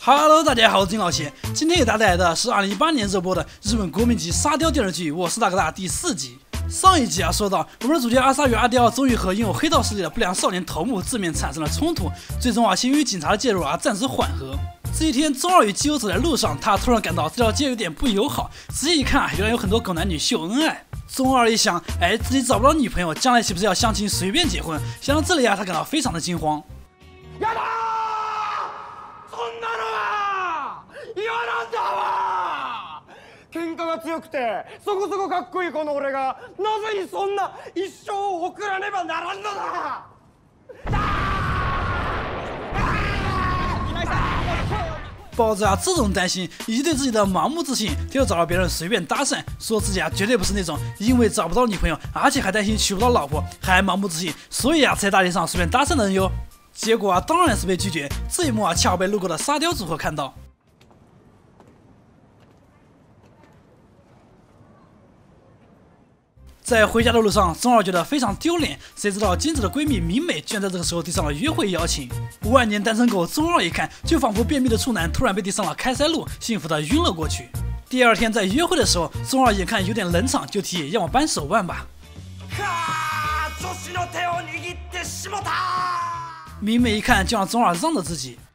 Hello， 大家好，我是金老七。今天给大家带来的是2018年热播的日本国民级沙雕电视剧《我是大哥大》第4集。上一集说到，我们的主角阿沙与阿刁终于和拥有黑道势力的不良少年头目正面产生了冲突，最终先于警察的介入暂时缓和。这一天，中二与基友走在路上，他突然感到这条街有点不友好，仔细一看原来有很多狗男女秀恩爱。中二一想，自己找不到女朋友，将来岂不是要相亲随便结婚？想到这里他感到非常的惊慌。 やだー！そんなのは嫌なんだわ！喧嘩が強くてそこそこかっこいい子の俺がなぜにそんな一生を送らねばならんのだ！ 抱着这种担心以及对自己的盲目自信，他就找到别人随便搭讪，说自己绝对不是那种因为找不到女朋友，而且还担心娶不到老婆，还盲目自信，所以才在大街上随便搭讪的人哟。结果当然是被拒绝。这一幕恰好被路过的沙雕组合看到。在回家的路上，中二觉得非常丢脸，谁知道金子的闺蜜明美居然在这个时候递上了约会邀请。万年单身狗中二一看，就仿佛便秘的处男突然被递上了开塞露，幸福的晕了过去。第二天在约会的时候，中二眼看有点冷场，就提议让我扳手腕吧。明美一看就让中二让着自己。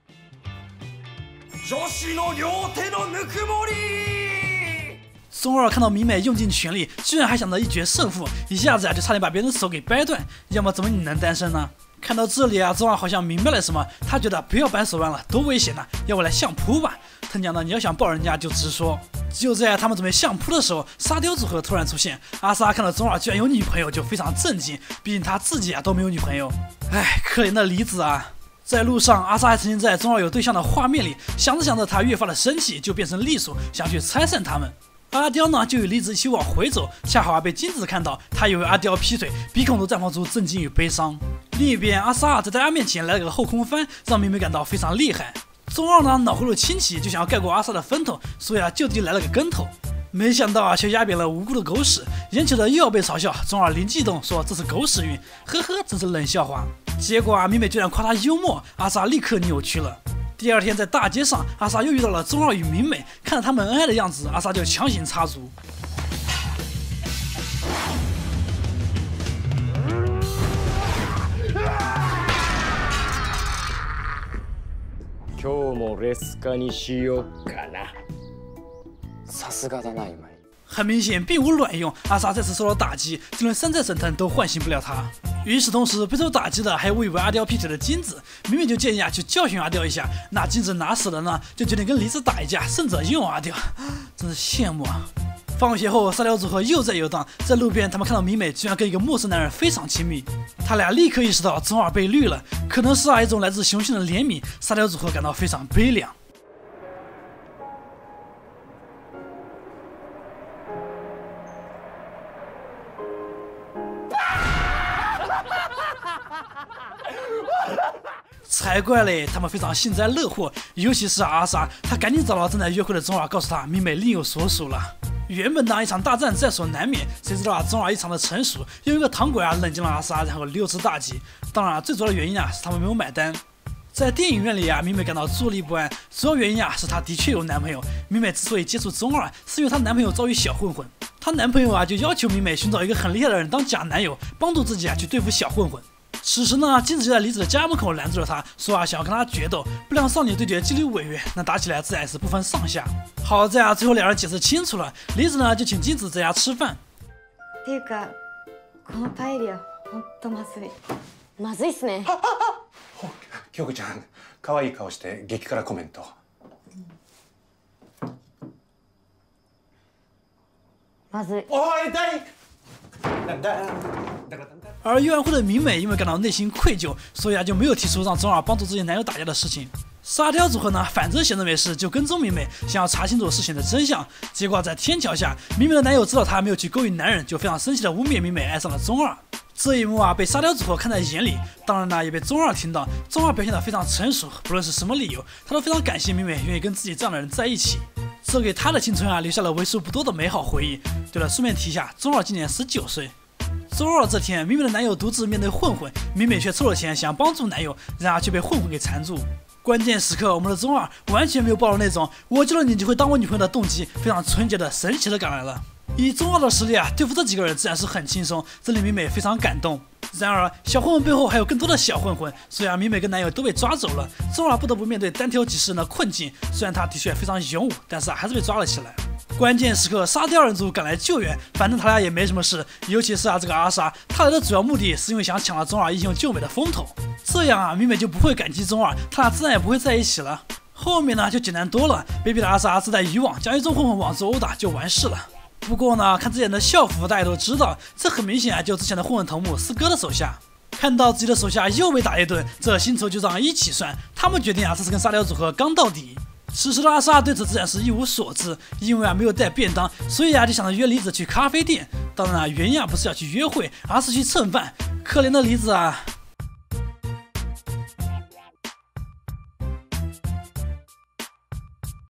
中二看到明美用尽全力，居然还想着一决胜负，一下子就差点把别人的手给掰断。要么怎么你能单身呢？看到这里中二好像明白了什么，他觉得不要扳手腕了，多危险呐！要我来相扑吧？他娘的，你要想抱人家就直说。就在他们准备相扑的时候，沙雕组合突然出现。阿沙看到中二居然有女朋友，就非常震惊，毕竟他自己都没有女朋友。可怜的离子啊！在路上，阿沙还沉浸在中二有对象的画面里，想着想着，他越发的生气，就变成栗鼠，想去拆散他们。阿刁呢，就与离子一起往回走，恰好被金子看到，他以为阿刁劈腿，鼻孔都绽放出震惊与悲伤。另一边，阿沙在大家面前来了个后空翻，让明美感到非常厉害。中二呢，脑回路清奇，就想要盖过阿沙的风头，所以就地来了个跟头。没想到却压扁了无辜的狗屎，眼瞅着又要被嘲笑，中二灵机一动说这是狗屎运，呵呵，真是冷笑话。结果明美居然夸他幽默，阿沙立刻扭曲了。第二天在大街上，阿沙又遇到了中二与明美，看着他们恩爱的样子，阿沙就强行插足。 今日もレスカにしようかな。さすがだな今井。 很明显并无卵用，阿沙再次受到打击，就连山寨神藤都唤醒不了他。与此同时，备受打击的还有误以为阿刁劈腿的金子，明明就建议去教训阿刁一下，那金子哪死了呢？就决定跟离子打一架，胜者用阿刁，真是羡慕啊！放学后，沙雕组合又在游荡，在路边，他们看到明美居然跟一个陌生男人非常亲密，他俩立刻意识到中二被绿了，可能是一种来自雄性的怜悯，沙雕组合感到非常悲凉。才怪嘞！他们非常幸灾乐祸，尤其是阿沙，他赶紧找到正在约会的中二，告诉他明美另有所属了。原本一场大战在所难免，谁知道中二异常的成熟，用一个糖果冷静了阿沙，然后溜之大吉。当然，最主要的原因是他们没有买单。在电影院里明美感到坐立不安，主要原因是她的确有男朋友。明美之所以接触中二，是因为她男朋友遭遇小混混，她男朋友就要求明美寻找一个很厉害的人当假男友，帮助自己去对付小混混。此时呢，金子就在离子的家门口拦住了他，说想要跟他决斗，不良少女对决纪律违约，那打起来自然是不分上下。好在最后两人解释清楚了，离子呢就请金子在家吃饭。 っていうか、このパエリア本当まずい。まずいっすね。 京子ちゃん、可愛い顔して激辛コメント。 まずい。 おい痛い。 而约完会的明美因为感到内心愧疚，所以就没有提出让中二帮助自己男友打架的事情。沙雕组合呢，反正闲着没事就跟踪明美，想要查清楚事情的真相。结果在天桥下，明美的男友知道她没有去勾引男人，就非常生气的污蔑明美爱上了中二。这一幕被沙雕组合看在眼里，当然呢也被中二听到。中二表现得非常成熟，不论是什么理由，他都非常感谢明美愿意跟自己这样的人在一起。这给他的青春留下了为数不多的美好回忆。对了，顺便提一下，中二今年19岁。周二这天，明美的男友独自面对混混，明美却凑了钱想帮助男友，然而却被混混给缠住。 关键时刻，我们的中二完全没有暴露那种我救了你就会当我女朋友的动机，非常纯洁的神奇的感来了。以中二的实力对付这几个人自然是很轻松，这令米美非常感动。然而，小混混背后还有更多的小混混，虽然米美跟男友都被抓走了，中二不得不面对单挑几十人的困境。虽然他的确非常勇武，但是还是被抓了起来。关键时刻，沙雕人族赶来救援，反正他俩也没什么事。尤其是这个阿莎，他来的主要目的是因为想抢了中二英雄救美的风头，这样米美就不会感激中二，他俩自然也不会在一起了。后面呢就简单多了，卑鄙的阿莎自带渔网，将一众混混往左殴打就完事了。不过呢，看之前的校服，大家都知道，这很明显就之前的混混头目四哥的手下。看到自己的手下又被打一顿，这新仇旧账一起算，他们决定这次跟沙雕组合刚到底。此时的阿莎对此自然是一无所知，因为没有带便当，所以就想着约梨子去咖啡店。当然原因不是要去约会，而是去蹭饭。可怜的梨子